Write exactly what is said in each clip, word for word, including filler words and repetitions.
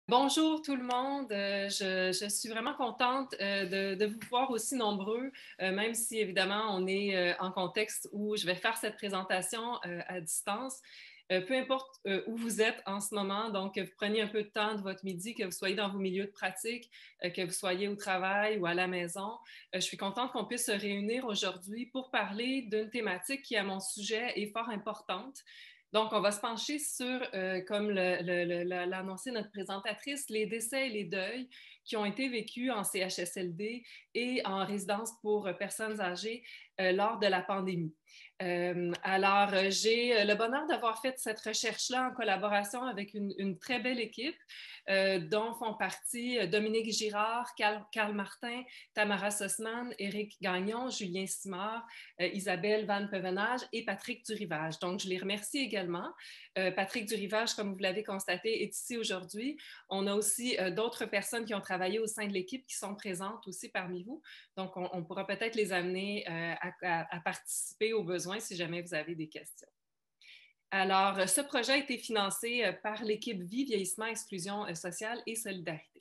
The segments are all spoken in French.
Bonjour tout le monde, euh, je, je suis vraiment contente euh, de, de vous voir aussi nombreux, euh, même si évidemment on est euh, en contexte où je vais faire cette présentation euh, à distance. Euh, peu importe euh, où vous êtes en ce moment, donc que vous preniez un peu de temps de votre midi, que vous soyez dans vos milieux de pratique, euh, que vous soyez au travail ou à la maison, euh, je suis contente qu'on puisse se réunir aujourd'hui pour parler d'une thématique qui, à mon sujet, est fort importante. Donc, on va se pencher sur, euh, comme l'a annoncé notre présentatrice, les décès et les deuils qui ont été vécus en C H S L D et en résidence pour personnes âgées euh, lors de la pandémie. Euh, alors, j'ai le bonheur d'avoir fait cette recherche-là en collaboration avec une, une très belle équipe euh, dont font partie Dominique Girard, Carl, Carl Martin, Tamara Sussman, Éric Gagnon, Julien Simard, euh, Isabelle Van Pevenage et Patrick Durivage. Donc, je les remercie également. Euh, Patrick Durivage, comme vous l'avez constaté, est ici aujourd'hui. On a aussi euh, d'autres personnes qui ont travaillé au sein de l'équipe qui sont présentes aussi parmi vous. Donc, on, on pourra peut-être les amener euh, à, à, à participer aux besoins si jamais vous avez des questions. Alors, ce projet a été financé par l'équipe Vie, Vieillissement, Exclusion sociale et Solidarité.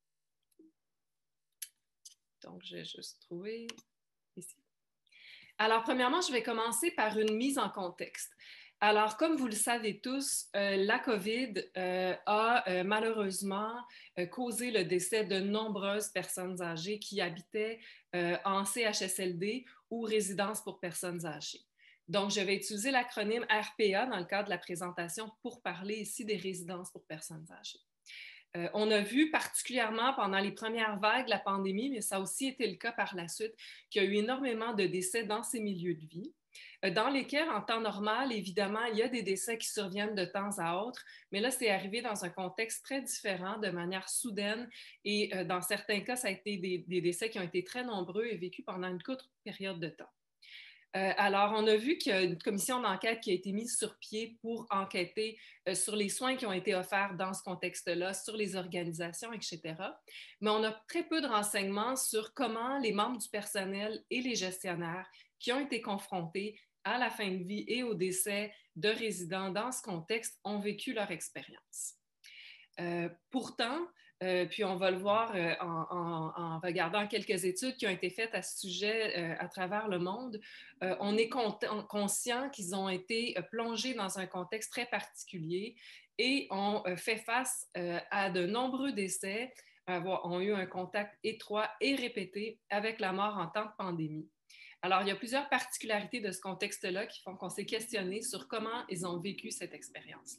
Donc, je vais juste trouver ici. Alors, premièrement, je vais commencer par une mise en contexte. Alors, comme vous le savez tous, euh, la COVID euh, a euh, malheureusement euh, causé le décès de nombreuses personnes âgées qui habitaient euh, en C H S L D ou résidence pour personnes âgées. Donc, je vais utiliser l'acronyme R P A dans le cadre de la présentation pour parler ici des résidences pour personnes âgées. Euh, on a vu particulièrement pendant les premières vagues de la pandémie, mais ça a aussi été le cas par la suite, qu'il y a eu énormément de décès dans ces milieux de vie, euh, dans lesquels, en temps normal, évidemment, il y a des décès qui surviennent de temps à autre, mais là, c'est arrivé dans un contexte très différent, de manière soudaine, et euh, dans certains cas, ça a été des, des décès qui ont été très nombreux et vécus pendant une courte période de temps. Euh, alors, on a vu qu'il y a une commission d'enquête qui a été mise sur pied pour enquêter euh, sur les soins qui ont été offerts dans ce contexte-là, sur les organisations, et cetera. Mais on a très peu de renseignements sur comment les membres du personnel et les gestionnaires qui ont été confrontés à la fin de vie et au décès de résidents dans ce contexte ont vécu leur expérience. Euh, pourtant, euh, puis on va le voir euh, en, en, en, regardant quelques études qui ont été faites à ce sujet euh, à travers le monde, euh, on est conscient qu'ils ont été plongés dans un contexte très particulier et ont euh, fait face euh, à de nombreux décès, avoir, ont eu un contact étroit et répété avec la mort en temps de pandémie. Alors, il y a plusieurs particularités de ce contexte-là qui font qu'on s'est questionné sur comment ils ont vécu cette expérience.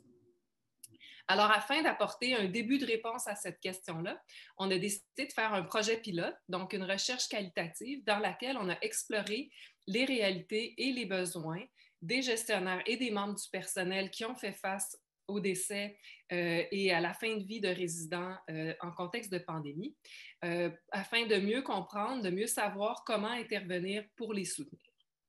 Alors, afin d'apporter un début de réponse à cette question-là, on a décidé de faire un projet pilote, donc une recherche qualitative dans laquelle on a exploré les réalités et les besoins des gestionnaires et des membres du personnel qui ont fait face au décès euh, et à la fin de vie de résidents euh, en contexte de pandémie, euh, afin de mieux comprendre, de mieux savoir comment intervenir pour les soutenir.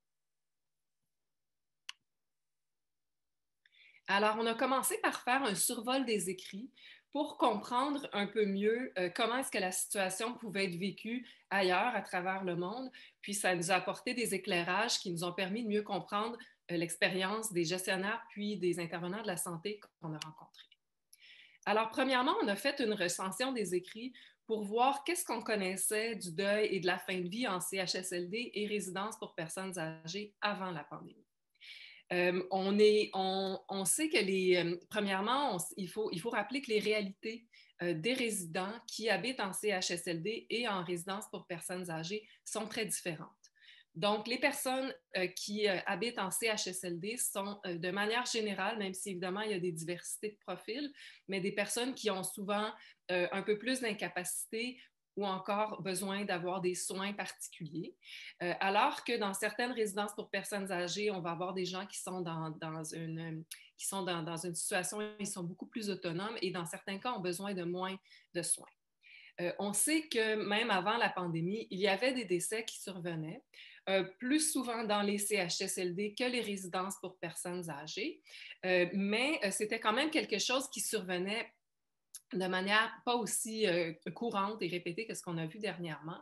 Alors, on a commencé par faire un survol des écrits pour comprendre un peu mieux euh, comment est-ce que la situation pouvait être vécue ailleurs à travers le monde. Puis, ça nous a apporté des éclairages qui nous ont permis de mieux comprendre euh, l'expérience des gestionnaires puis des intervenants de la santé qu'on a rencontrés. Alors, premièrement, on a fait une recension des écrits pour voir qu'est-ce qu'on connaissait du deuil et de la fin de vie en C H S L D et résidence pour personnes âgées avant la pandémie. Euh, on, est, on, on, sait que les, euh, premièrement, on, il, faut, il faut rappeler que les réalités euh, des résidents qui habitent en C H S L D et en résidence pour personnes âgées sont très différentes. Donc, les personnes euh, qui euh, habitent en C H S L D sont euh, de manière générale, même si évidemment il y a des diversités de profils, mais des personnes qui ont souvent euh, un peu plus d'incapacité ou encore besoin d'avoir des soins particuliers. Euh, alors que dans certaines résidences pour personnes âgées, on va avoir des gens qui sont dans, dans une, qui sont dans, dans une situation où ils sont beaucoup plus autonomes et dans certains cas ont besoin de moins de soins. Euh, on sait que même avant la pandémie, il y avait des décès qui survenaient, euh, plus souvent dans les C H S L D que les résidences pour personnes âgées, euh, mais euh, c'était quand même quelque chose qui survenait de manière pas aussi euh, courante et répétée que ce qu'on a vu dernièrement,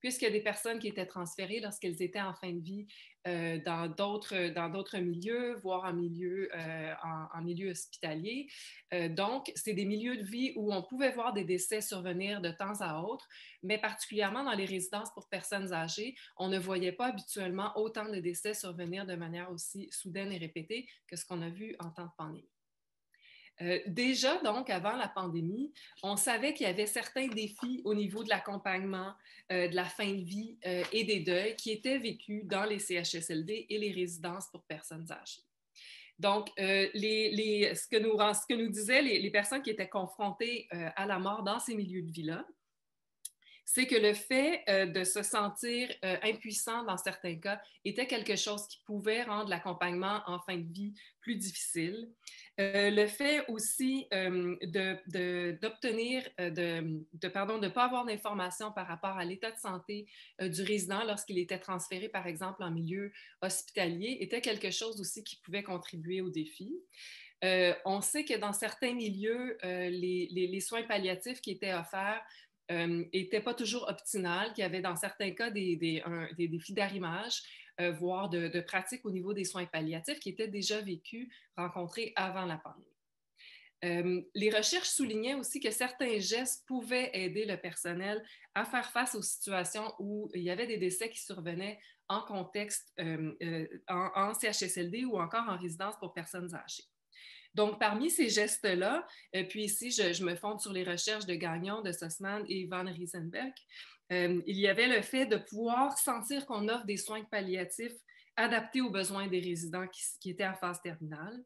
puisqu'il y a des personnes qui étaient transférées lorsqu'elles étaient en fin de vie euh, dans d'autres dans d'autres milieux, voire en milieu, euh, en, en milieu hospitalier. Euh, donc, c'est des milieux de vie où on pouvait voir des décès survenir de temps à autre, mais particulièrement dans les résidences pour personnes âgées, on ne voyait pas habituellement autant de décès survenir de manière aussi soudaine et répétée que ce qu'on a vu en temps de pandémie. Euh, déjà, donc, avant la pandémie, on savait qu'il y avait certains défis au niveau de l'accompagnement, euh, de la fin de vie euh, et des deuils qui étaient vécus dans les C H S L D et les résidences pour personnes âgées. Donc, euh, les, les, ce, que nous, ce que nous disaient les, les personnes qui étaient confrontées euh, à la mort dans ces milieux de vie-là, c'est que le fait euh, de se sentir euh, impuissant dans certains cas était quelque chose qui pouvait rendre l'accompagnement en fin de vie plus difficile. Euh, le fait aussi euh, de, de, d'obtenir, euh, de, de, pardon, de ne pas avoir d'informations par rapport à l'état de santé euh, du résident lorsqu'il était transféré, par exemple, en milieu hospitalier, était quelque chose aussi qui pouvait contribuer au défi. Euh, on sait que dans certains milieux, euh, les, les, les soins palliatifs qui étaient offerts n'étaient euh, pas toujours optimales, qu'il y avait dans certains cas des, des, un, des défis d'arrimage, euh, voire de, de pratiques au niveau des soins palliatifs qui étaient déjà vécus, rencontrés avant la pandémie. Euh, les recherches soulignaient aussi que certains gestes pouvaient aider le personnel à faire face aux situations où il y avait des décès qui survenaient en contexte euh, euh, en, en C H S L D ou encore en résidence pour personnes âgées. Donc, parmi ces gestes-là, euh, puis ici, je, je me fonde sur les recherches de Gagnon, de Sussman et Van Riesenbeck, euh, il y avait le fait de pouvoir sentir qu'on offre des soins palliatifs adaptés aux besoins des résidents qui, qui étaient en phase terminale.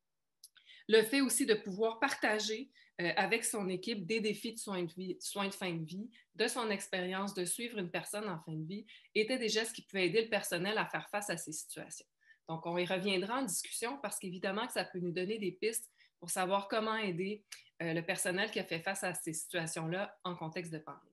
Le fait aussi de pouvoir partager euh, avec son équipe des défis de soins de, vie, soins de fin de vie, de son expérience de suivre une personne en fin de vie, étaient des gestes qui pouvaient aider le personnel à faire face à ces situations. Donc, on y reviendra en discussion parce qu'évidemment que ça peut nous donner des pistes pour savoir comment aider euh, le personnel qui a fait face à ces situations-là en contexte de pandémie.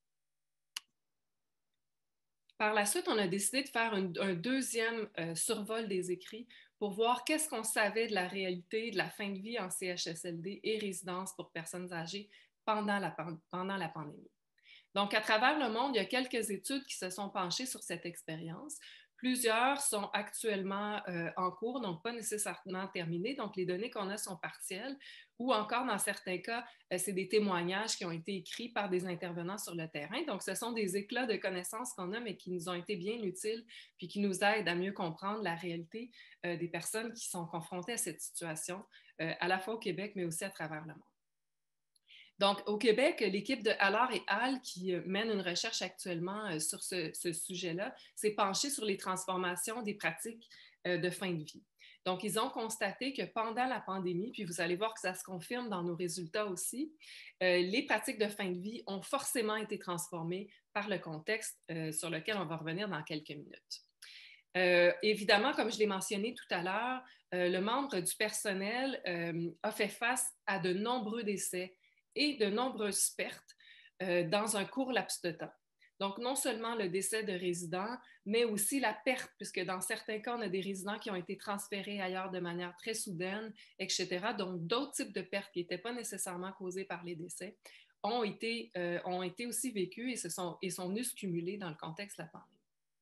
Par la suite, on a décidé de faire un, un deuxième euh, survol des écrits pour voir qu'est-ce qu'on savait de la réalité de la fin de vie en C H S L D et résidence pour personnes âgées pendant la, pendant la pandémie. Donc, à travers le monde, il y a quelques études qui se sont penchées sur cette expérience. Plusieurs sont actuellement euh, en cours, donc pas nécessairement terminées. Donc, les données qu'on a sont partielles ou encore, dans certains cas, euh, c'est des témoignages qui ont été écrits par des intervenants sur le terrain. Donc, ce sont des éclats de connaissances qu'on a, mais qui nous ont été bien utiles puis qui nous aident à mieux comprendre la réalité euh, des personnes qui sont confrontées à cette situation, euh, à la fois au Québec, mais aussi à travers le monde. Donc, au Québec, l'équipe de Allard et Hall, qui mène une recherche actuellement sur ce, ce sujet-là, s'est penchée sur les transformations des pratiques de fin de vie. Donc, ils ont constaté que pendant la pandémie, puis vous allez voir que ça se confirme dans nos résultats aussi, euh, les pratiques de fin de vie ont forcément été transformées par le contexte euh, sur lequel on va revenir dans quelques minutes. Euh, évidemment, comme je l'ai mentionné tout à l'heure, euh, le membre du personnel euh, a fait face à de nombreux décès et de nombreuses pertes euh, dans un court laps de temps. Donc, non seulement le décès de résidents, mais aussi la perte, puisque dans certains cas, on a des résidents qui ont été transférés ailleurs de manière très soudaine, et cetera. Donc, d'autres types de pertes qui n'étaient pas nécessairement causées par les décès ont été, euh, ont été aussi vécues et, se sont, et sont venus se cumuler dans le contexte de la pandémie.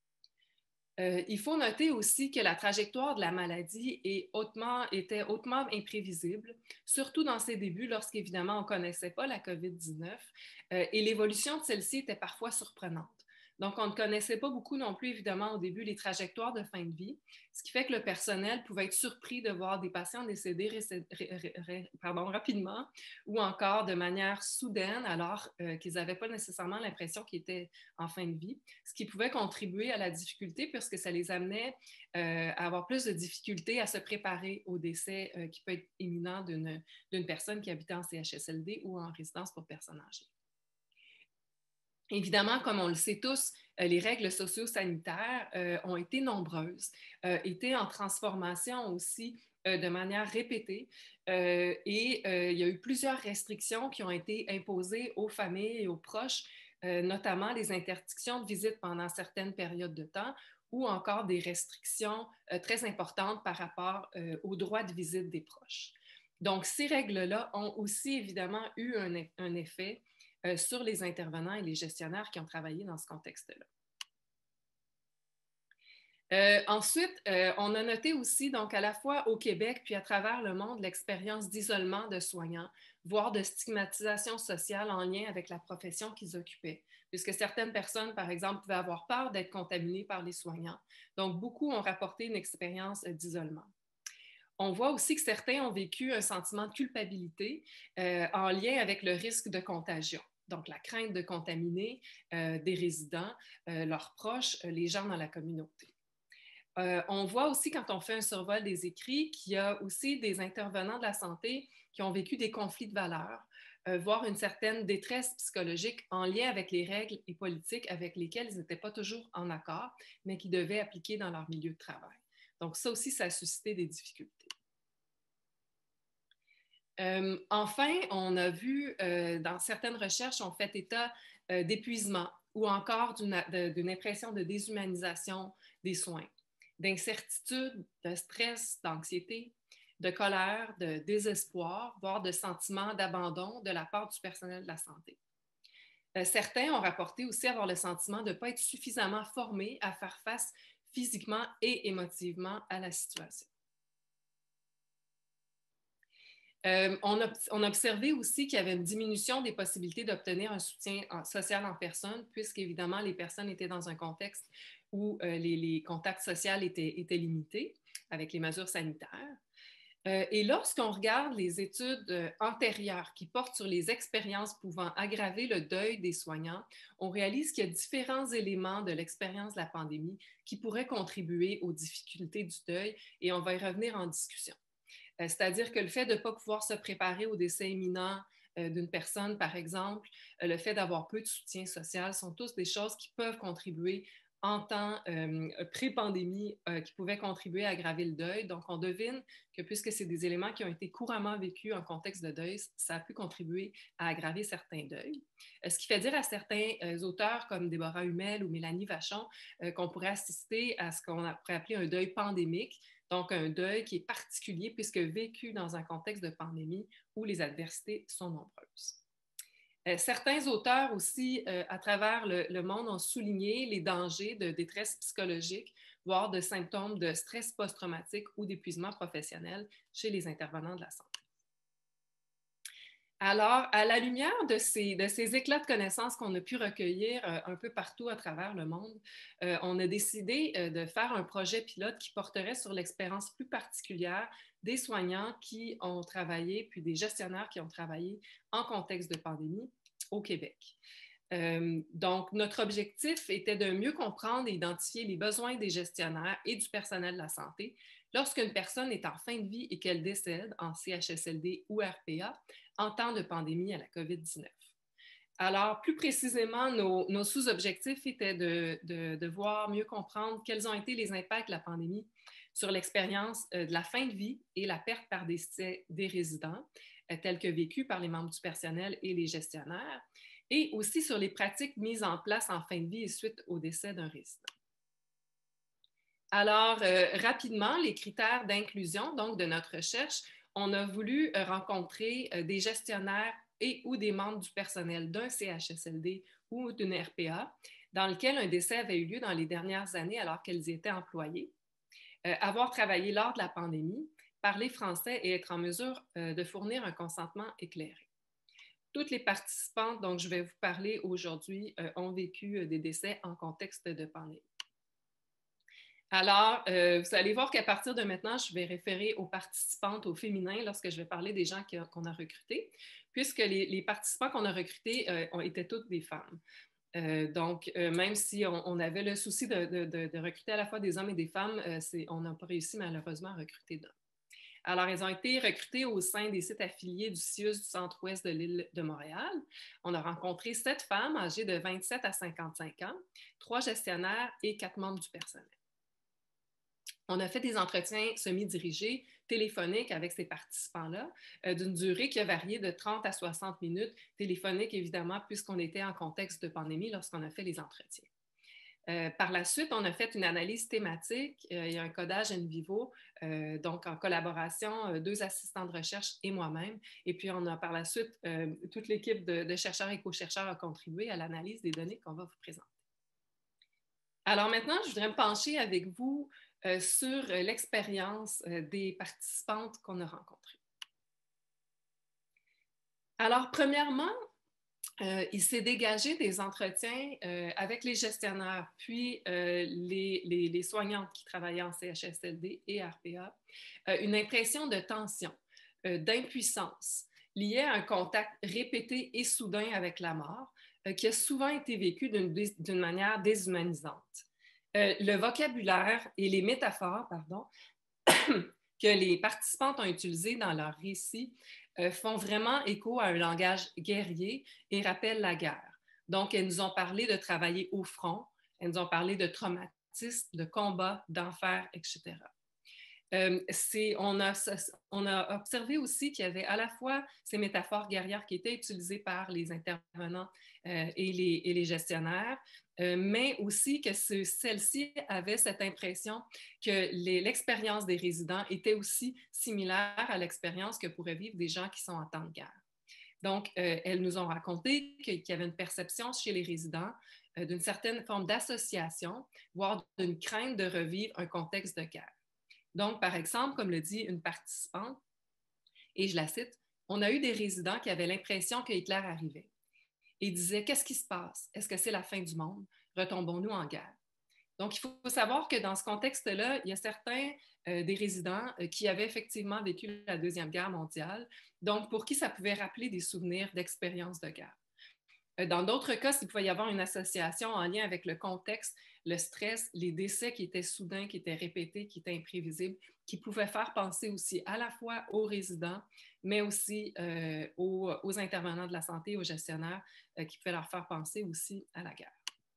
Euh, il faut noter aussi que la trajectoire de la maladie est hautement, était hautement imprévisible, surtout dans ses débuts, lorsqu'évidemment on ne connaissait pas la COVID dix-neuf, euh, et l'évolution de celle-ci était parfois surprenante. Donc, on ne connaissait pas beaucoup non plus, évidemment, au début, les trajectoires de fin de vie, ce qui fait que le personnel pouvait être surpris de voir des patients décéder pardon, rapidement ou encore de manière soudaine, alors euh, qu'ils n'avaient pas nécessairement l'impression qu'ils étaient en fin de vie, ce qui pouvait contribuer à la difficulté puisque ça les amenait euh, à avoir plus de difficultés à se préparer au décès euh, qui peut être imminent d'une, d'une personne qui habitait en C H S L D ou en résidence pour personnes âgées. Évidemment, comme on le sait tous, les règles socio-sanitaires euh, ont été nombreuses, euh, étaient en transformation aussi euh, de manière répétée euh, et euh, il y a eu plusieurs restrictions qui ont été imposées aux familles et aux proches, euh, notamment les interdictions de visite pendant certaines périodes de temps ou encore des restrictions euh, très importantes par rapport euh, aux droits de visite des proches. Donc, ces règles-là ont aussi évidemment eu un, un effet euh, sur les intervenants et les gestionnaires qui ont travaillé dans ce contexte-là. Euh, ensuite, euh, on a noté aussi, donc à la fois au Québec puis à travers le monde, l'expérience d'isolement de soignants, voire de stigmatisation sociale en lien avec la profession qu'ils occupaient, puisque certaines personnes, par exemple, pouvaient avoir peur d'être contaminées par les soignants. Donc, beaucoup ont rapporté une expérience euh, d'isolement. On voit aussi que certains ont vécu un sentiment de culpabilité euh, en lien avec le risque de contagion. Donc, la crainte de contaminer euh, des résidents, euh, leurs proches, euh, les gens dans la communauté. Euh, on voit aussi, quand on fait un survol des écrits, qu'il y a aussi des intervenants de la santé qui ont vécu des conflits de valeurs, euh, voire une certaine détresse psychologique en lien avec les règles et politiques avec lesquelles ils n'étaient pas toujours en accord, mais qui devaient appliquer dans leur milieu de travail. Donc, ça aussi, ça a suscité des difficultés. Euh, enfin, on a vu euh, dans certaines recherches, on fait état euh, d'épuisement ou encore d'une impression de déshumanisation des soins, d'incertitude, de stress, d'anxiété, de colère, de désespoir, voire de sentiment d'abandon de la part du personnel de la santé. Euh, certains ont rapporté aussi avoir le sentiment de ne pas être suffisamment formés à faire face physiquement et émotivement à la situation. Euh, on, a, on a observé aussi qu'il y avait une diminution des possibilités d'obtenir un soutien en, social en personne, puisqu'évidemment, les personnes étaient dans un contexte où euh, les, les contacts sociaux étaient, étaient limités avec les mesures sanitaires. Euh, et lorsqu'on regarde les études euh, antérieures qui portent sur les expériences pouvant aggraver le deuil des soignants, on réalise qu'il y a différents éléments de l'expérience de la pandémie qui pourraient contribuer aux difficultés du deuil, et on va y revenir en discussion. C'est-à-dire que le fait de ne pas pouvoir se préparer au décès imminent euh, d'une personne, par exemple, euh, le fait d'avoir peu de soutien social, sont tous des choses qui peuvent contribuer en temps euh, pré-pandémie, euh, qui pouvaient contribuer à aggraver le deuil. Donc, on devine que puisque c'est des éléments qui ont été couramment vécus en contexte de deuil, ça a pu contribuer à aggraver certains deuils. Euh, ce qui fait dire à certains euh, auteurs comme Déborah Hummel ou Mélanie Vachon euh, qu'on pourrait assister à ce qu'on pourrait appeler un deuil pandémique, donc un deuil qui est particulier puisque vécu dans un contexte de pandémie où les adversités sont nombreuses. Euh, certains auteurs aussi, euh, à travers le, le monde, ont souligné les dangers de détresse psychologique, voire de symptômes de stress post-traumatique ou d'épuisement professionnel chez les intervenants de la santé. Alors, à la lumière de ces, de ces éclats de connaissances qu'on a pu recueillir euh, un peu partout à travers le monde, euh, on a décidé euh, de faire un projet pilote qui porterait sur l'expérience plus particulière des soignants qui ont travaillé, puis des gestionnaires qui ont travaillé en contexte de pandémie au Québec. Euh, donc, notre objectif était de mieux comprendre et identifier les besoins des gestionnaires et du personnel de la santé lorsqu'une personne est en fin de vie et qu'elle décède en C H S L D ou R P A en temps de pandémie à la COVID dix-neuf. Alors, plus précisément, nos, nos sous-objectifs étaient de, de, de voir mieux comprendre quels ont été les impacts de la pandémie sur l'expérience euh, de la fin de vie et la perte par décès des résidents, euh, tels que vécus par les membres du personnel et les gestionnaires, et aussi sur les pratiques mises en place en fin de vie et suite au décès d'un résident. Alors, euh, rapidement, les critères d'inclusion donc de notre recherche, on a voulu euh, rencontrer euh, des gestionnaires et ou des membres du personnel d'un C H S L D ou d'une R P A dans lequel un décès avait eu lieu dans les dernières années alors qu'elles étaient employées, euh, avoir travaillé lors de la pandémie, parler français et être en mesure euh, de fournir un consentement éclairé. Toutes les participantes dont je vais vous parler aujourd'hui euh, ont vécu euh, des décès en contexte de pandémie. Alors, euh, vous allez voir qu'à partir de maintenant, je vais référer aux participantes au féminin lorsque je vais parler des gens qu'on a recrutés, puisque les, les participants qu'on a recrutés euh, ont, étaient toutes des femmes. Euh, donc, euh, même si on, on avait le souci de, de, de, de recruter à la fois des hommes et des femmes, euh, on n'a pas réussi malheureusement à recruter d'hommes. Alors, elles ont été recrutées au sein des sites affiliés du C I U S du centre-ouest de l'île de Montréal. On a rencontré sept femmes âgées de vingt-sept à cinquante-cinq ans, trois gestionnaires et quatre membres du personnel. On a fait des entretiens semi-dirigés, téléphoniques avec ces participants-là, euh, d'une durée qui a varié de trente à soixante minutes, téléphonique évidemment, puisqu'on était en contexte de pandémie lorsqu'on a fait les entretiens. Euh, par la suite, on a fait une analyse thématique euh, et un codage in vivo, euh, donc en collaboration, euh, deux assistants de recherche et moi-même. Et puis, on a par la suite, euh, toute l'équipe de, de chercheurs et co-chercheurs a contribué à l'analyse des données qu'on va vous présenter. Alors maintenant, je voudrais me pencher avec vous euh, sur euh, l'expérience euh, des participantes qu'on a rencontrées. Alors, premièrement, Euh, il s'est dégagé des entretiens euh, avec les gestionnaires, puis euh, les, les, les soignantes qui travaillaient en C H S L D et R P A, euh, une impression de tension, euh, d'impuissance liée à un contact répété et soudain avec la mort, euh, qui a souvent été vécu d'une manière déshumanisante. Euh, le vocabulaire et les métaphores, pardon, que les participantes ont utilisées dans leur récit euh, font vraiment écho à un langage guerrier et rappellent la guerre. Donc, elles nous ont parlé de travailler au front, elles nous ont parlé de traumatisme, de combat, d'enfer, et cetera. Euh, on, a, on a observé aussi qu'il y avait à la fois ces métaphores guerrières qui étaient utilisées par les intervenants euh, et, les, et les gestionnaires, euh, mais aussi que ce, celle-ci avait cette impression que l'expérience des résidents était aussi similaire à l'expérience que pourraient vivre des gens qui sont en temps de guerre. Donc, euh, elles nous ont raconté qu'il y avait une perception chez les résidents euh, d'une certaine forme d'association, voire d'une crainte de revivre un contexte de guerre. Donc, par exemple, comme le dit une participante, et je la cite, on a eu des résidents qui avaient l'impression que Hitler arrivait et disaient, qu'est-ce qui se passe? Est-ce que c'est la fin du monde? Retombons-nous en guerre? Donc, il faut savoir que dans ce contexte-là, il y a certains euh, des résidents euh, qui avaient effectivement vécu la Deuxième Guerre mondiale, donc pour qui ça pouvait rappeler des souvenirs d'expériences de guerre. Dans d'autres cas, s'il pouvait y avoir une association en lien avec le contexte, le stress, les décès qui étaient soudains, qui étaient répétés, qui étaient imprévisibles, qui pouvaient faire penser aussi à la fois aux résidents, mais aussi euh, aux, aux, intervenants de la santé, aux gestionnaires, euh, qui pouvaient leur faire penser aussi à la guerre.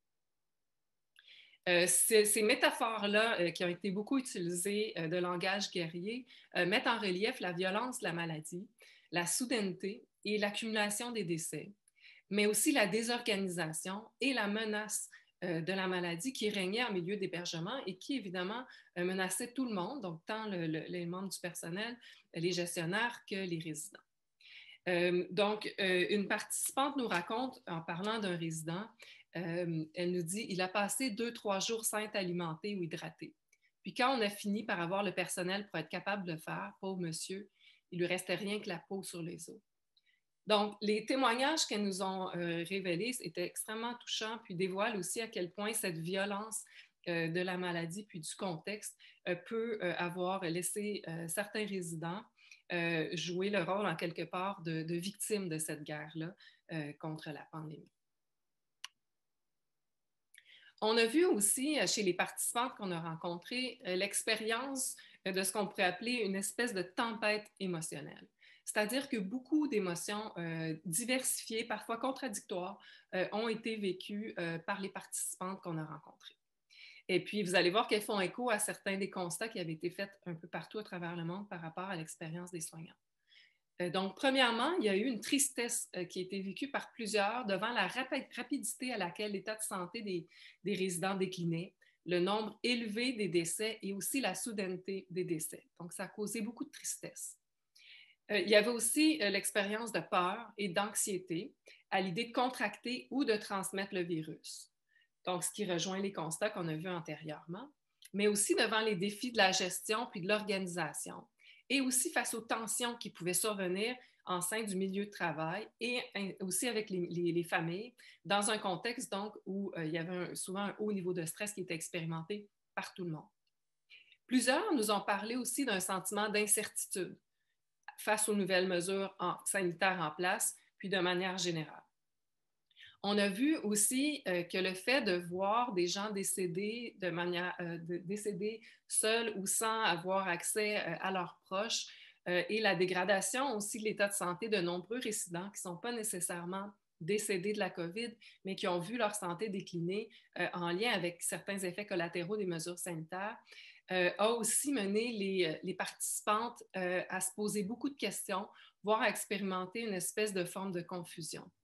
Euh, ces, ces métaphores-là, euh, qui ont été beaucoup utilisées euh, de langage guerrier, euh, mettent en relief la violence de la maladie, la soudaineté et l'accumulation des décès, mais aussi la désorganisation et la menace euh, de la maladie qui régnait en milieu d'hébergement et qui, évidemment, euh, menaçait tout le monde, donc tant le, le, les membres du personnel, les gestionnaires que les résidents. Euh, donc, euh, une participante nous raconte, en parlant d'un résident, euh, elle nous dit « Il a passé deux, trois jours sans être alimenté ou hydraté. Puis quand on a fini par avoir le personnel pour être capable de le faire, pauvre monsieur, il lui restait rien que la peau sur les os. » Donc, les témoignages qu'elles nous ont euh, révélés étaient extrêmement touchants, puis dévoilent aussi à quel point cette violence euh, de la maladie, puis du contexte, euh, peut euh, avoir laissé euh, certains résidents euh, jouer le rôle, en quelque part, de, de victimes de cette guerre-là euh, contre la pandémie. On a vu aussi chez les participantes qu'on a rencontrées l'expérience de ce qu'on pourrait appeler une espèce de tempête émotionnelle. C'est-à-dire que beaucoup d'émotions euh, diversifiées, parfois contradictoires, euh, ont été vécues euh, par les participantes qu'on a rencontrées. Et puis, vous allez voir qu'elles font écho à certains des constats qui avaient été faits un peu partout à travers le monde par rapport à l'expérience des soignants. Euh, donc, premièrement, il y a eu une tristesse euh, qui a été vécue par plusieurs devant la rapi rapidité à laquelle l'état de santé des, des résidents déclinait, le nombre élevé des décès et aussi la soudaineté des décès. Donc, ça a causé beaucoup de tristesse. Euh, il y avait aussi euh, l'expérience de peur et d'anxiété à l'idée de contracter ou de transmettre le virus. Donc, ce qui rejoint les constats qu'on a vus antérieurement, mais aussi devant les défis de la gestion puis de l'organisation, et aussi face aux tensions qui pouvaient survenir en sein du milieu de travail et aussi avec les, les, les familles, dans un contexte donc où euh, il y avait un, souvent un haut niveau de stress qui était expérimenté par tout le monde. Plusieurs nous ont parlé aussi d'un sentiment d'incertitude face aux nouvelles mesures en, sanitaires en place, puis de manière générale. On a vu aussi euh, que le fait de voir des gens décédés de manière euh, de, décédés seuls ou sans avoir accès euh, à leurs proches euh, et la dégradation aussi de l'état de santé de nombreux résidents qui ne sont pas nécessairement décédés de la COVID, mais qui ont vu leur santé décliner euh, en lien avec certains effets collatéraux des mesures sanitaires, euh, a aussi mené les, les participantes euh, à se poser beaucoup de questions, voire à expérimenter une espèce de forme de confusion.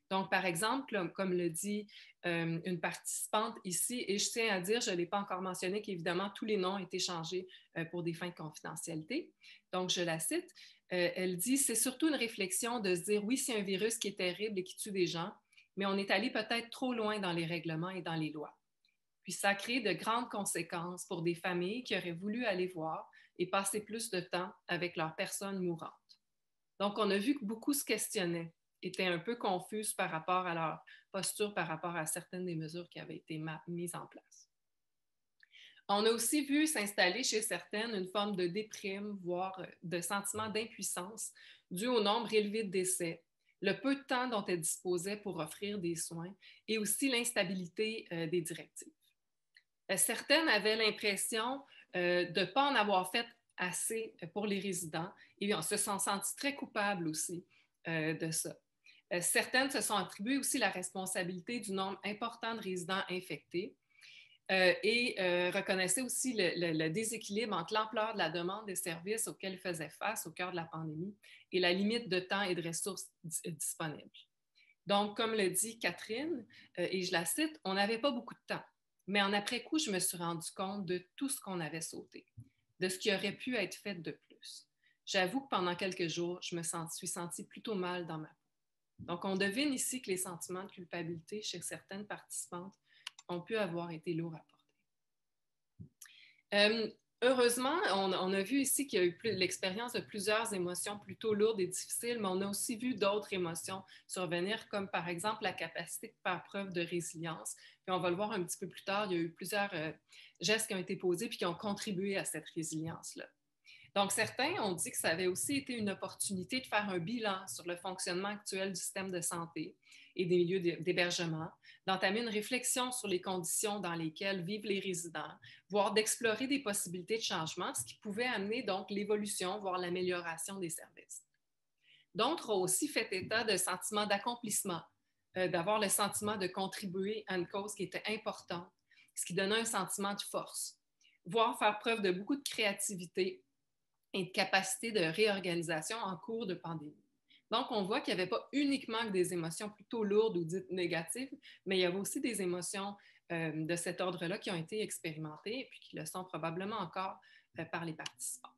Donc, par exemple, comme, comme le dit euh, une participante ici, et je tiens à dire, je ne l'ai pas encore mentionné, qu'évidemment, tous les noms ont été changés euh, pour des fins de confidentialité. Donc, je la cite. Euh, elle dit, c'est surtout une réflexion de se dire, oui, c'est un virus qui est terrible et qui tue des gens, mais on est allé peut-être trop loin dans les règlements et dans les lois. Puis ça a créé de grandes conséquences pour des familles qui auraient voulu aller voir et passer plus de temps avec leurs personnes mourantes. Donc, on a vu que beaucoup se questionnaient, étaient un peu confuses par rapport à leur posture, par rapport à certaines des mesures qui avaient été mises en place. On a aussi vu s'installer chez certaines une forme de déprime, voire de sentiment d'impuissance dû au nombre élevé de décès, le peu de temps dont elles disposaient pour offrir des soins et aussi l'instabilité euh, des directives. Euh, certaines avaient l'impression euh, de ne pas en avoir fait assez pour les résidents et on se sont sentis très coupables aussi euh, de ça. Euh, certaines se sont attribuées aussi la responsabilité du nombre important de résidents infectés euh, et euh, reconnaissaient aussi le, le, le déséquilibre entre l'ampleur de la demande des services auxquels ils faisaient face au cœur de la pandémie et la limite de temps et de ressources disponibles. Donc, comme le dit Catherine, euh, et je la cite, on n'avait pas beaucoup de temps. Mais en après-coup, je me suis rendu compte de tout ce qu'on avait sauté, de ce qui aurait pu être fait de plus. J'avoue que pendant quelques jours, je me suis sentie plutôt mal dans ma peau. Donc, on devine ici que les sentiments de culpabilité chez certaines participantes ont pu avoir été lourds à porter. Euh, heureusement, on, on a vu ici qu'il y a eu l'expérience de plusieurs émotions plutôt lourdes et difficiles, mais on a aussi vu d'autres émotions survenir, comme par exemple la capacité de faire preuve de résilience. Puis on va le voir un petit peu plus tard, il y a eu plusieurs euh, gestes qui ont été posés puis qui ont contribué à cette résilience-là. Donc, certains ont dit que ça avait aussi été une opportunité de faire un bilan sur le fonctionnement actuel du système de santé et des milieux d'hébergement, d'entamer une réflexion sur les conditions dans lesquelles vivent les résidents, voire d'explorer des possibilités de changement, ce qui pouvait amener donc l'évolution, voire l'amélioration des services. D'autres ont aussi fait état de sentiments d'accomplissement, euh, d'avoir le sentiment de contribuer à une cause qui était importante, ce qui donnait un sentiment de force, voire faire preuve de beaucoup de créativité et de capacité de réorganisation en cours de pandémie. Donc, on voit qu'il n'y avait pas uniquement que des émotions plutôt lourdes ou dites négatives, mais il y avait aussi des émotions euh, de cet ordre-là qui ont été expérimentées et puis qui le sont probablement encore euh, par les participants.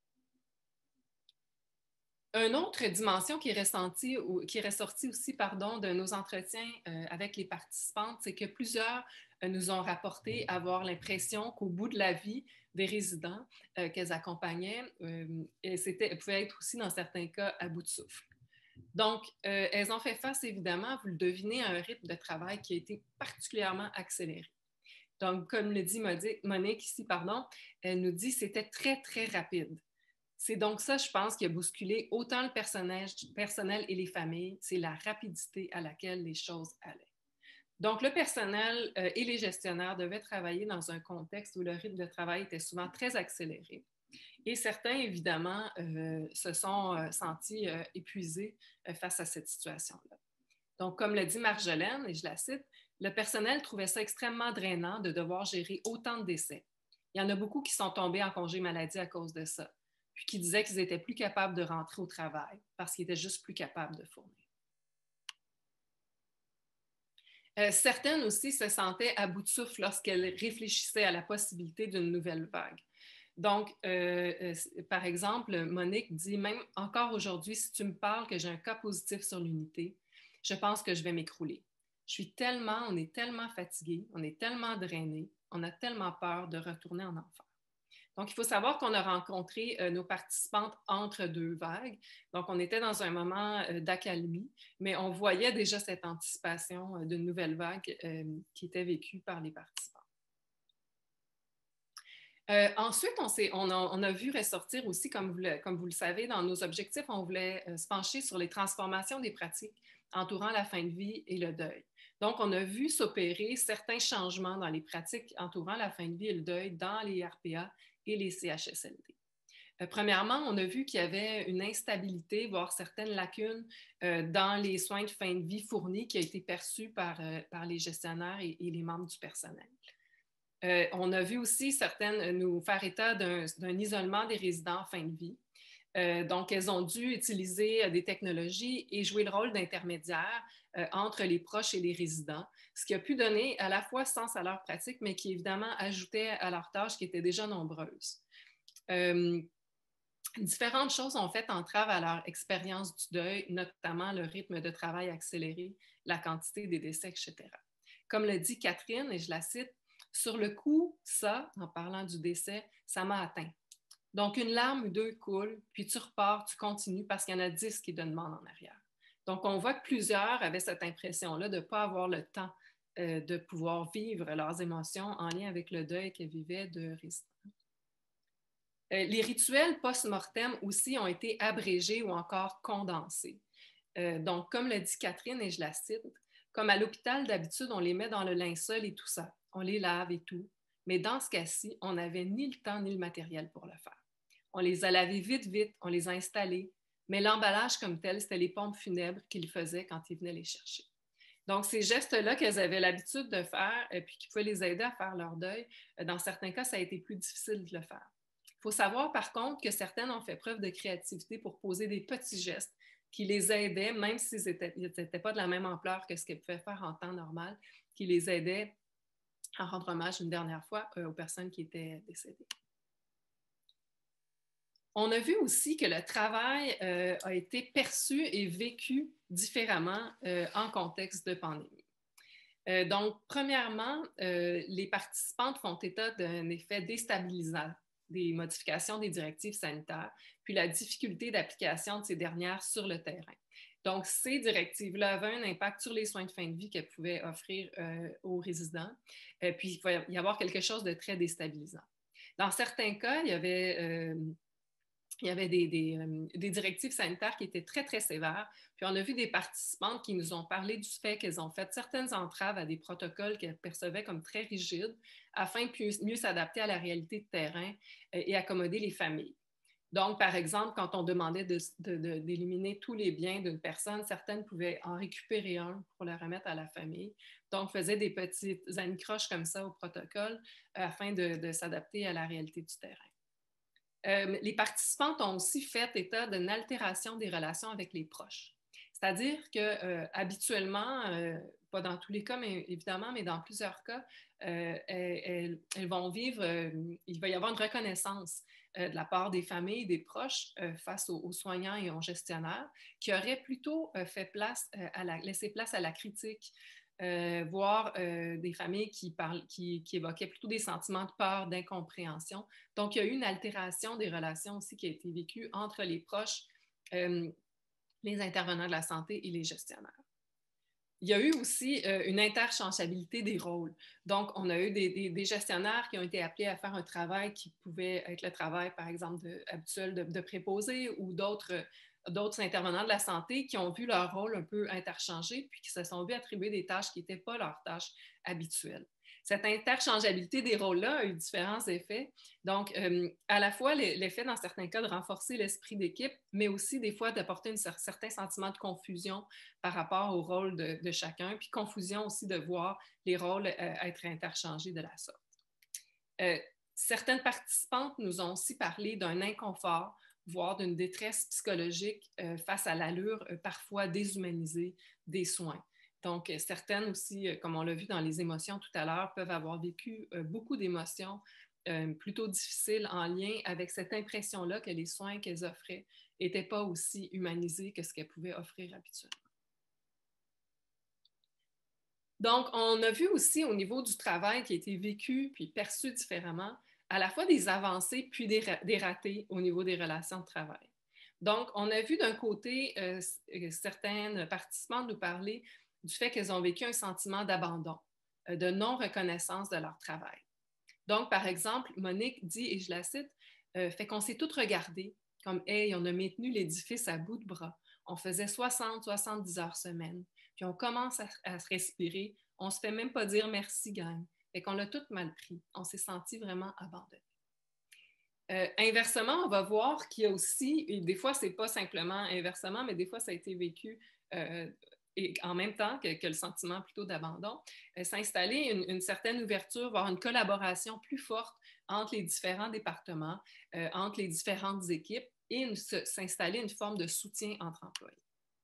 Une autre dimension qui est ressentie, ou, qui est ressortie aussi pardon, de nos entretiens euh, avec les participantes, c'est que plusieurs euh, nous ont rapporté avoir l'impression qu'au bout de la vie des résidents euh, qu'elles accompagnaient, euh, elles pouvaient être aussi dans certains cas à bout de souffle. Donc, euh, elles ont fait face évidemment, vous le devinez, à un rythme de travail qui a été particulièrement accéléré. Donc, comme le dit Monique ici, pardon, elle nous dit que c'était très, très rapide. C'est donc ça, je pense, qui a bousculé autant le personnel et les familles, c'est la rapidité à laquelle les choses allaient. Donc, le personnel euh, et les gestionnaires devaient travailler dans un contexte où le rythme de travail était souvent très accéléré. Et certains, évidemment, euh, se sont euh, sentis euh, épuisés euh, face à cette situation-là. Donc, comme le dit Marjolaine, et je la cite, le personnel trouvait ça extrêmement drainant de devoir gérer autant de décès. Il y en a beaucoup qui sont tombés en congé maladie à cause de ça, puis qui disaient qu'ils étaient plus capables de rentrer au travail parce qu'ils étaient juste plus capables de fournir. Euh, certaines aussi se sentaient à bout de souffle lorsqu'elles réfléchissaient à la possibilité d'une nouvelle vague. Donc, euh, euh, par exemple, Monique dit, même encore aujourd'hui, si tu me parles que j'ai un cas positif sur l'unité, je pense que je vais m'écrouler. Je suis tellement, on est tellement fatigué, on est tellement drainé, on a tellement peur de retourner en enfer. Donc, il faut savoir qu'on a rencontré euh, nos participantes entre deux vagues. Donc, on était dans un moment euh, d'accalmie, mais on voyait déjà cette anticipation euh, d'une nouvelle vague euh, qui était vécue par les participants. Euh, ensuite, on, on, a, on, a, vu ressortir aussi, comme vous, le, comme vous le savez, dans nos objectifs, on voulait euh, se pencher sur les transformations des pratiques entourant la fin de vie et le deuil. Donc, on a vu s'opérer certains changements dans les pratiques entourant la fin de vie et le deuil dans les R P A et les C H S L D. Euh, premièrement, on a vu qu'il y avait une instabilité, voire certaines lacunes euh, dans les soins de fin de vie fournis qui a été perçue par, euh, par les gestionnaires et, et les membres du personnel. Euh, on a vu aussi certaines nous faire état d'un isolement des résidents en fin de vie. Euh, donc, elles ont dû utiliser euh, des technologies et jouer le rôle d'intermédiaire euh, entre les proches et les résidents, ce qui a pu donner à la fois sens à leur pratique, mais qui évidemment ajoutait à leurs tâches qui étaient déjà nombreuses. Euh, Différentes choses ont fait entrave à leur expérience du deuil, notamment le rythme de travail accéléré, la quantité des décès, et cetera. Comme le dit Catherine, et je la cite, « Sur le coup, ça, en parlant du décès, ça m'a atteint. Donc, une larme ou deux coule, puis tu repars, tu continues parce qu'il y en a dix qui te demandent en arrière. » Donc, on voit que plusieurs avaient cette impression-là de ne pas avoir le temps euh, de pouvoir vivre leurs émotions en lien avec le deuil qu'elles vivaient de résidents. Euh, les rituels post-mortem aussi ont été abrégés ou encore condensés. Euh, donc, comme le dit Catherine, et je la cite, « Comme à l'hôpital, d'habitude, on les met dans le linceul et tout ça. On les lave et tout. Mais dans ce cas-ci, on n'avait ni le temps ni le matériel pour le faire. On les a lavés vite, vite, on les a installés. Mais l'emballage comme tel, c'était les pompes funèbres qu'ils faisaient quand ils venaient les chercher. » Donc, ces gestes-là qu'elles avaient l'habitude de faire, et puis qui pouvaient les aider à faire leur deuil, dans certains cas, ça a été plus difficile de le faire. Il faut savoir, par contre, que certaines ont fait preuve de créativité pour poser des petits gestes qui les aidaient, même s'ils n'étaient pas de la même ampleur que ce qu'elles pouvaient faire en temps normal, qui les aidaient à rendre hommage une dernière fois euh, aux personnes qui étaient décédées. On a vu aussi que le travail euh, a été perçu et vécu différemment euh, en contexte de pandémie. Euh, donc, premièrement, euh, les participantes font état d'un effet déstabilisant des modifications des directives sanitaires, puis la difficulté d'application de ces dernières sur le terrain. Donc, ces directives-là avaient un impact sur les soins de fin de vie qu'elles pouvaient offrir euh, aux résidents, euh, puis il va y avoir quelque chose de très déstabilisant. Dans certains cas, il y avait... Euh, il y avait des, des, euh, des, directives sanitaires qui étaient très, très sévères. Puis on a vu des participantes qui nous ont parlé du fait qu'elles ont fait certaines entraves à des protocoles qu'elles percevaient comme très rigides afin de mieux s'adapter à la réalité de terrain et accommoder les familles. Donc, par exemple, quand on demandait de, de, de, d'éliminer tous les biens d'une personne, certaines pouvaient en récupérer un pour le remettre à la famille. Donc, faisaient des petites anicroches comme ça au protocole afin de, de s'adapter à la réalité du terrain. Euh, les participantes ont aussi fait état d'une altération des relations avec les proches. C'est-à-dire que euh, habituellement, euh, pas dans tous les cas, mais évidemment, mais dans plusieurs cas, euh, elles, elles, vont vivre, euh, il va y avoir une reconnaissance euh, de la part des familles, des proches euh, face aux, aux soignants et aux gestionnaires, qui auraient plutôt euh, fait place euh, à la, laissé place à la critique. Euh, voir euh, des familles qui, parlent, qui, qui évoquaient plutôt des sentiments de peur, d'incompréhension. Donc, il y a eu une altération des relations aussi qui a été vécue entre les proches, euh, les intervenants de la santé et les gestionnaires. Il y a eu aussi euh, une interchangeabilité des rôles. Donc, on a eu des, des, des, gestionnaires qui ont été appelés à faire un travail qui pouvait être le travail, par exemple, de, habituel de, de préposé ou d'autres d'autres intervenants de la santé qui ont vu leur rôle un peu interchangé puis qui se sont vus attribuer des tâches qui n'étaient pas leurs tâches habituelles. Cette interchangeabilité des rôles-là a eu différents effets. Donc, euh, à la fois l'effet, dans certains cas, de renforcer l'esprit d'équipe, mais aussi des fois d'apporter un certain sentiment de confusion par rapport au rôle de, de chacun, puis confusion aussi de voir les rôles euh, être interchangés de la sorte. Euh, certaines participantes nous ont aussi parlé d'un inconfort, voire d'une détresse psychologique euh, face à l'allure euh, parfois déshumanisée des soins. Donc, euh, certaines aussi, euh, comme on l'a vu dans les émotions tout à l'heure, peuvent avoir vécu euh, beaucoup d'émotions euh, plutôt difficiles en lien avec cette impression-là que les soins qu'elles offraient n'étaient pas aussi humanisés que ce qu'elles pouvaient offrir habituellement. Donc, on a vu aussi au niveau du travail qui a été vécu puis perçu différemment, à la fois des avancées puis des, des ratés au niveau des relations de travail. Donc, on a vu d'un côté euh, certaines participantes nous parler du fait qu'elles ont vécu un sentiment d'abandon, euh, de non-reconnaissance de leur travail. Donc, par exemple, Monique dit, et je la cite, euh, fait qu'on s'est toutes regardées comme « Hey, on a maintenu l'édifice à bout de bras. On faisait soixante, soixante-dix heures semaine. Puis on commence à, à se respirer. On se fait même pas dire merci, gang. » Fait qu'on l'a tout mal pris. On s'est senti vraiment abandonné. Euh, inversement, on va voir qu'il y a aussi, et des fois, c'est pas simplement inversement, mais des fois, ça a été vécu euh, et en même temps que, que le sentiment plutôt d'abandon, euh, s'installer une, une certaine ouverture, voire une collaboration plus forte entre les différents départements, euh, entre les différentes équipes, et s'installer une forme de soutien entre employés.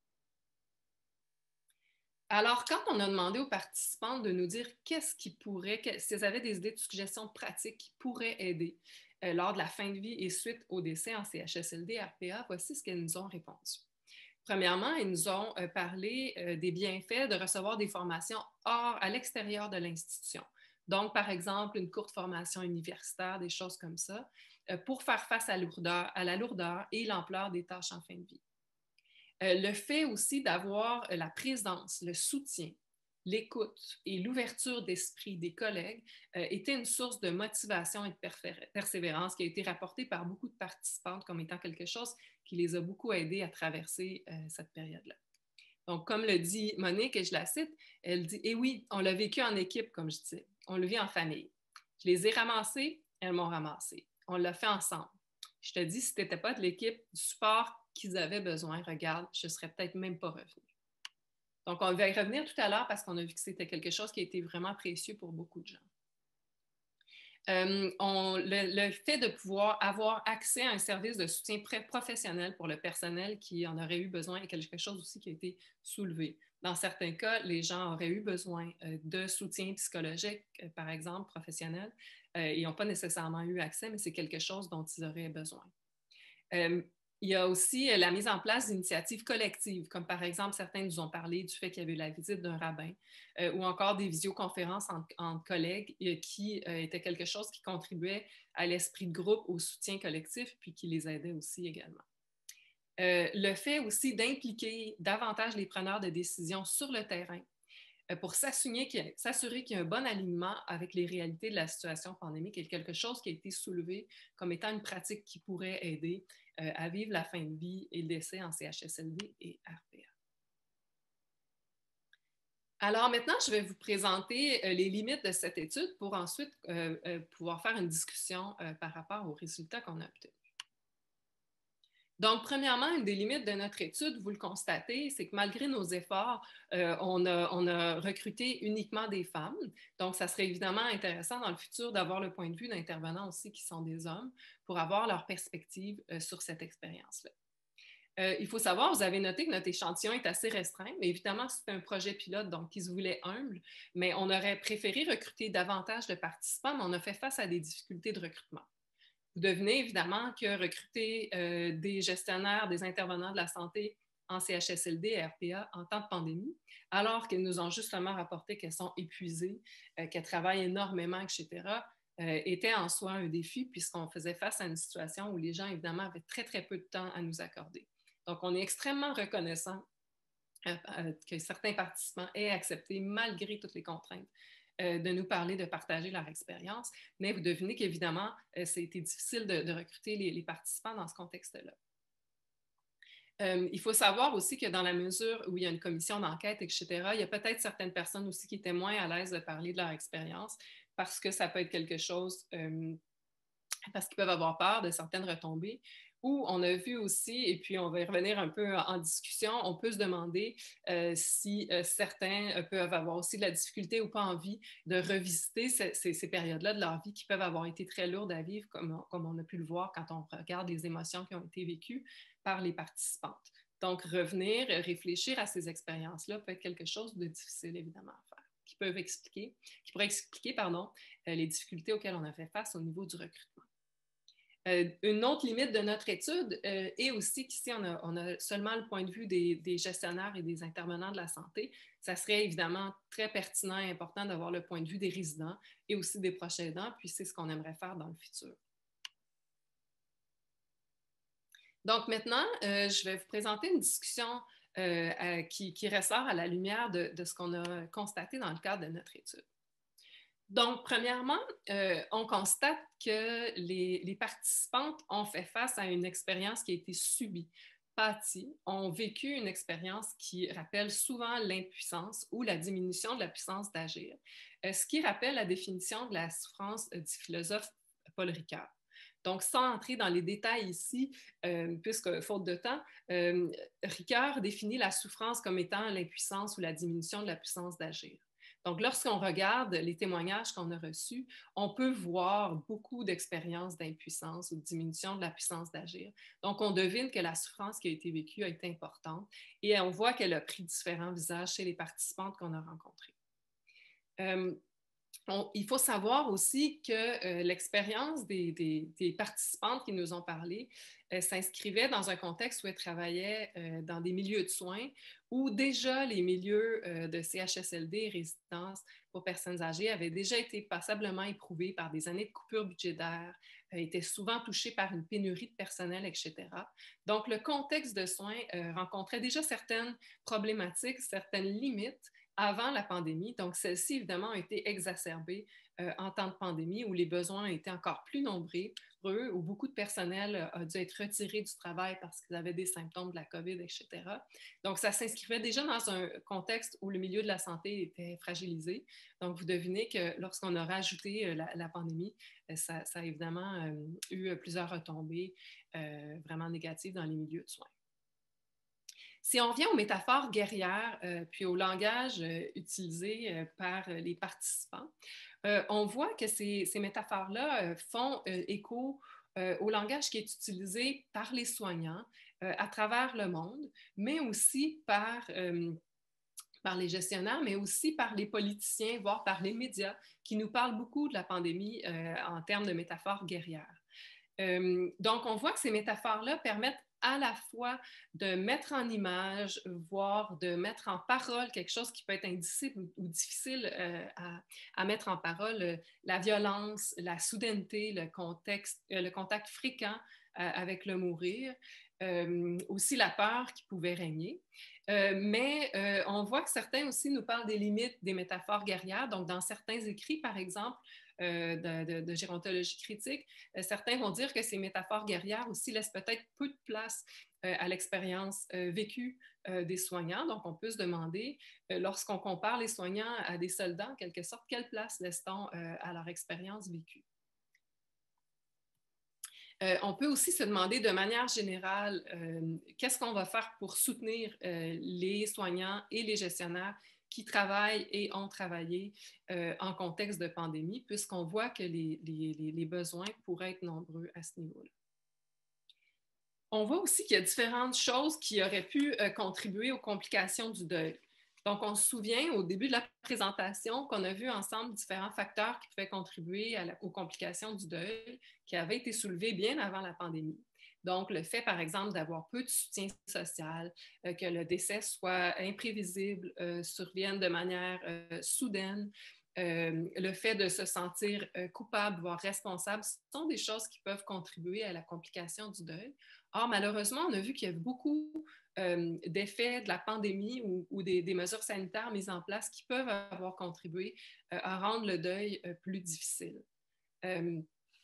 Alors, quand on a demandé aux participants de nous dire qu'est-ce qui pourrait, s'ils avaient des idées de suggestions pratiques qui pourraient aider euh, lors de la fin de vie et suite au décès en C H S L D, R P A, voici ce qu'elles nous ont répondu. Premièrement, ils nous ont euh, parlé euh, des bienfaits de recevoir des formations hors, à l'extérieur de l'institution. Donc, par exemple, une courte formation universitaire, des choses comme ça, euh, pour faire face à, lourdeur, à la lourdeur et l'ampleur des tâches en fin de vie. Euh, le fait aussi d'avoir la présence, le soutien, l'écoute et l'ouverture d'esprit des collègues euh, était une source de motivation et de persévérance qui a été rapportée par beaucoup de participantes comme étant quelque chose qui les a beaucoup aidées à traverser euh, cette période-là. Donc, comme le dit Monique, et je la cite, elle dit « Eh oui, on l'a vécu en équipe, comme je disais. On le vit en famille. Je les ai ramassés, elles m'ont ramassé. On l'a fait ensemble. Je te dis, si tu n'étais pas de l'équipe, du support qu'ils avaient besoin, regarde, je ne serais peut-être même pas revenue. » Donc, on va y revenir tout à l'heure parce qu'on a vu que c'était quelque chose qui a été vraiment précieux pour beaucoup de gens. Euh, on, le, le fait de pouvoir avoir accès à un service de soutien professionnel pour le personnel qui en aurait eu besoin est quelque chose aussi qui a été soulevé. Dans certains cas, les gens auraient eu besoin euh, de soutien psychologique, euh, par exemple, professionnel. Euh, ils n'ont pas nécessairement eu accès, mais c'est quelque chose dont ils auraient besoin. Euh, Il y a aussi la mise en place d'initiatives collectives, comme par exemple, certains nous ont parlé du fait qu'il y avait eu la visite d'un rabbin euh, ou encore des visioconférences entre, entre collègues euh, qui euh, était quelque chose qui contribuait à l'esprit de groupe, au soutien collectif, puis qui les aidait aussi également. Euh, le fait aussi d'impliquer davantage les preneurs de décision sur le terrain euh, pour s'assurer qu'il y a un bon alignement avec les réalités de la situation pandémique est quelque chose qui a été soulevé comme étant une pratique qui pourrait aider euh, à vivre la fin de vie et le décès en C H S L D et R P A. Alors maintenant, je vais vous présenter euh, les limites de cette étude pour ensuite euh, euh, pouvoir faire une discussion euh, par rapport aux résultats qu'on a obtenus. Donc, premièrement, une des limites de notre étude, vous le constatez, c'est que malgré nos efforts, euh, on, a, on a recruté uniquement des femmes. Donc, ça serait évidemment intéressant dans le futur d'avoir le point de vue d'intervenants aussi qui sont des hommes pour avoir leur perspective euh, sur cette expérience-là. Euh, il faut savoir, vous avez noté que notre échantillon est assez restreint, mais évidemment, c'est un projet pilote, donc qui se voulait humble, mais on aurait préféré recruter davantage de participants, mais on a fait face à des difficultés de recrutement. Vous devinez évidemment que recruter euh, des gestionnaires, des intervenants de la santé en C H S L D et R P A en temps de pandémie, alors qu'elles nous ont justement rapporté qu'elles sont épuisées, euh, qu'elles travaillent énormément, et cetera, euh, était en soi un défi puisqu'on faisait face à une situation où les gens, évidemment, avaient très, très peu de temps à nous accorder. Donc, on est extrêmement reconnaissant euh, euh, que certains participants aient accepté, malgré toutes les contraintes, euh, de nous parler, de partager leur expérience. Mais vous devinez qu'évidemment, euh, c'était difficile de, de recruter les, les participants dans ce contexte-là. Euh, il faut savoir aussi que dans la mesure où il y a une commission d'enquête, et cetera, il y a peut-être certaines personnes aussi qui étaient moins à l'aise de parler de leur expérience parce que ça peut être quelque chose, euh, parce qu'ils peuvent avoir peur de certaines retombées. Où on a vu aussi, et puis on va y revenir un peu en discussion, on peut se demander euh, si euh, certains peuvent avoir aussi de la difficulté ou pas envie de revisiter ces, ces, ces périodes-là de leur vie qui peuvent avoir été très lourdes à vivre, comme, comme on a pu le voir quand on regarde les émotions qui ont été vécues par les participantes. Donc, revenir, réfléchir à ces expériences-là peut être quelque chose de difficile, évidemment, à faire, qui peuvent expliquer, qui pourrait expliquer, pardon, euh, les difficultés auxquelles on a fait face au niveau du recrutement. Euh, une autre limite de notre étude euh, est aussi qu'ici, on a, on a seulement le point de vue des, des gestionnaires et des intervenants de la santé. Ça serait évidemment très pertinent et important d'avoir le point de vue des résidents et aussi des proches aidants, puis c'est ce qu'on aimerait faire dans le futur. Donc maintenant, euh, je vais vous présenter une discussion euh, euh, qui, qui ressort à la lumière de, de ce qu'on a constaté dans le cadre de notre étude. Donc, premièrement, euh, on constate que les, les participantes ont fait face à une expérience qui a été subie, pâtie, ont vécu une expérience qui rappelle souvent l'impuissance ou la diminution de la puissance d'agir, euh, ce qui rappelle la définition de la souffrance euh, du philosophe Paul Ricoeur. Donc, sans entrer dans les détails ici, euh, puisque faute de temps, euh, Ricoeur définit la souffrance comme étant l'impuissance ou la diminution de la puissance d'agir. Donc, lorsqu'on regarde les témoignages qu'on a reçus, on peut voir beaucoup d'expériences d'impuissance ou de diminution de la puissance d'agir. Donc, on devine que la souffrance qui a été vécue a été importante et on voit qu'elle a pris différents visages chez les participantes qu'on a rencontrées. Euh, On, il faut savoir aussi que euh, l'expérience des, des, des, participantes qui nous ont parlé euh, s'inscrivait dans un contexte où elles travaillaient euh, dans des milieux de soins où déjà les milieux euh, de C H S L D et résidences pour personnes âgées avaient déjà été passablement éprouvés par des années de coupures budgétaires, euh, étaient souvent touchés par une pénurie de personnel, et cetera. Donc, le contexte de soins euh, rencontrait déjà certaines problématiques, certaines limites avant la pandémie. Donc, celle-ci, évidemment, a été exacerbée euh, en temps de pandémie où les besoins étaient encore plus nombreux, où beaucoup de personnel a dû être retiré du travail parce qu'ils avaient des symptômes de la COVID, et cetera. Donc, ça s'inscrivait déjà dans un contexte où le milieu de la santé était fragilisé. Donc, vous devinez que lorsqu'on a rajouté euh, la, la pandémie, ça, ça a évidemment euh, eu plusieurs retombées euh, vraiment négatives dans les milieux de soins. Si on vient aux métaphores guerrières, euh, puis au langage euh, utilisé euh, par euh, les participants, euh, on voit que ces, ces métaphores-là euh, font euh, écho euh, au langage qui est utilisé par les soignants euh, à travers le monde, mais aussi par, euh, par les gestionnaires, mais aussi par les politiciens, voire par les médias, qui nous parlent beaucoup de la pandémie euh, en termes de métaphores guerrières. Euh, donc, on voit que ces métaphores-là permettent à la fois de mettre en image, voire de mettre en parole quelque chose qui peut être indicible ou, ou difficile euh, à, à, mettre en parole, euh, la violence, la soudaineté, le, contexte, euh, le contact fréquent euh, avec le mourir, euh, aussi la peur qui pouvait régner. Euh, mais euh, on voit que certains aussi nous parlent des limites des métaphores guerrières. Donc, dans certains écrits, par exemple, euh, de, de, de gérontologie critique, euh, certains vont dire que ces métaphores guerrières aussi laissent peut-être peu de place euh, à l'expérience euh, vécue euh, des soignants. Donc, on peut se demander, euh, lorsqu'on compare les soignants à des soldats, en quelque sorte, quelle place laisse-t-on euh, à leur expérience vécue? Euh, on peut aussi se demander de manière générale, euh, qu'est-ce qu'on va faire pour soutenir euh, les soignants et les gestionnaires qui travaillent et ont travaillé euh, en contexte de pandémie, puisqu'on voit que les, les, les besoins pourraient être nombreux à ce niveau-là. On voit aussi qu'il y a différentes choses qui auraient pu euh, contribuer aux complications du deuil. Donc, on se souvient au début de la présentation qu'on a vu ensemble différents facteurs qui pouvaient contribuer à la, aux complications du deuil qui avaient été soulevés bien avant la pandémie. Donc, le fait, par exemple, d'avoir peu de soutien social, euh, que le décès soit imprévisible, euh, survienne de manière euh, soudaine, euh, le fait de se sentir euh, coupable, voire responsable, ce sont des choses qui peuvent contribuer à la complication du deuil. Or, malheureusement, on a vu qu'il y a beaucoup euh, d'effets de la pandémie ou, ou des, des, mesures sanitaires mises en place qui peuvent avoir contribué euh, à rendre le deuil euh, plus difficile. Euh,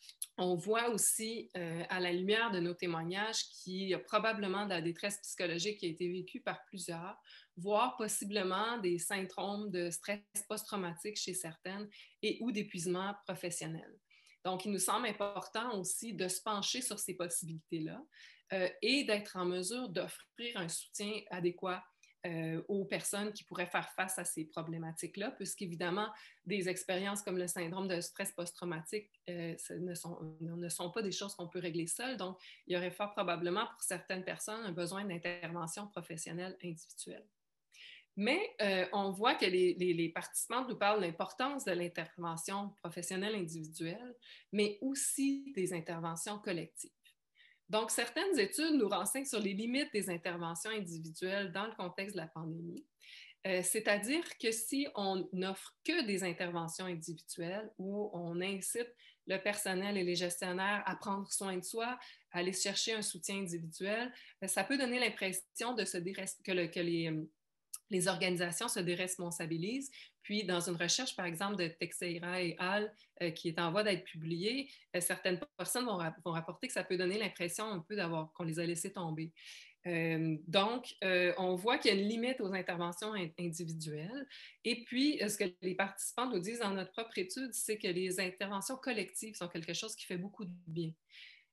on voit aussi, euh, à la lumière de nos témoignages, qu'il y a probablement de la détresse psychologique qui a été vécue par plusieurs, voire possiblement des syndromes de stress post-traumatique chez certaines et ou d'épuisement professionnel. Donc, il nous semble important aussi de se pencher sur ces possibilités-là euh, et d'être en mesure d'offrir un soutien adéquat euh, aux personnes qui pourraient faire face à ces problématiques-là, puisqu'évidemment, des expériences comme le syndrome de stress post-traumatique euh, ne, sont, ne sont pas des choses qu'on peut régler seul. Donc, il y aurait fort probablement pour certaines personnes un besoin d'intervention professionnelle individuelle. Mais euh, on voit que les, les, les participants nous parlent de l'importance de l'intervention professionnelle individuelle, mais aussi des interventions collectives. Donc, certaines études nous renseignent sur les limites des interventions individuelles dans le contexte de la pandémie. Euh, c'est-à-dire que si on n'offre que des interventions individuelles où on incite le personnel et les gestionnaires à prendre soin de soi, à aller chercher un soutien individuel, ça peut donner l'impression de se que, le, que les, les organisations se déresponsabilisent. Puis, dans une recherche, par exemple, de Teixeira et al., euh, qui est en voie d'être publiée, euh, certaines personnes vont, ra- vont rapporter que ça peut donner l'impression un peu d'avoir qu'on les a laissés tomber. Euh, donc, euh, on voit qu'il y a une limite aux interventions in- individuelles. Et puis, ce que les participants nous disent dans notre propre étude, c'est que les interventions collectives sont quelque chose qui fait beaucoup de bien.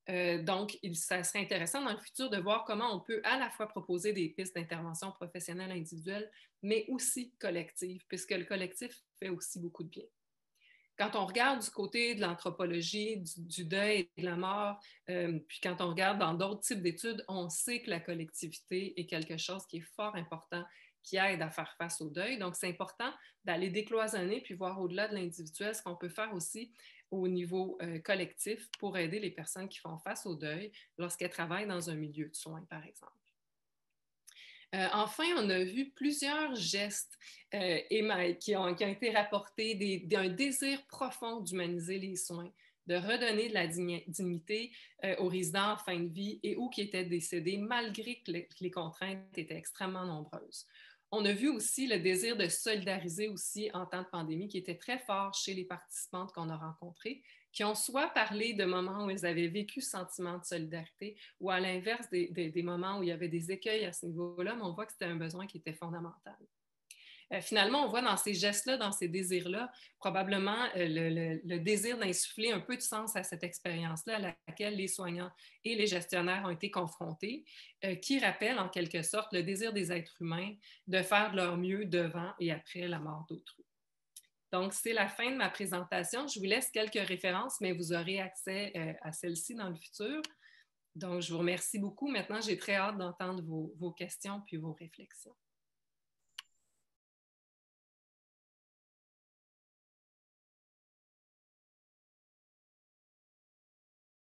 Euh, donc, il, ça serait intéressant dans le futur de voir comment on peut à la fois proposer des pistes d'intervention professionnelle individuelle, mais aussi collective, puisque le collectif fait aussi beaucoup de bien. Quand on regarde du côté de l'anthropologie, du, du deuil et de la mort, euh, puis quand on regarde dans d'autres types d'études, on sait que la collectivité est quelque chose qui est fort important, qui aide à faire face au deuil. Donc, c'est important d'aller décloisonner puis voir au-delà de l'individuel ce qu'on peut faire aussi au niveau euh, collectif pour aider les personnes qui font face au deuil lorsqu'elles travaillent dans un milieu de soins, par exemple. Euh, enfin, on a vu plusieurs gestes euh, qui, ont, qui ont été rapportés, des, d'un désir profond d'humaniser les soins, de redonner de la dignité euh, aux résidents en fin de vie et ou qui étaient décédés malgré que les, que les contraintes étaient extrêmement nombreuses. On a vu aussi le désir de solidariser aussi en temps de pandémie qui était très fort chez les participantes qu'on a rencontrées, qui ont soit parlé de moments où elles avaient vécu ce sentiment de solidarité ou à l'inverse des, des, des moments où il y avait des écueils à ce niveau-là, mais on voit que c'était un besoin qui était fondamental. Euh, finalement, on voit dans ces gestes-là, dans ces désirs-là, probablement euh, le, le, le désir d'insuffler un peu de sens à cette expérience-là à laquelle les soignants et les gestionnaires ont été confrontés, euh, qui rappelle en quelque sorte le désir des êtres humains de faire de leur mieux devant et après la mort d'autrui. Donc, c'est la fin de ma présentation. Je vous laisse quelques références, mais vous aurez accès euh, à celles-ci dans le futur. Donc, je vous remercie beaucoup. Maintenant, j'ai très hâte d'entendre vos, vos questions puis vos réflexions.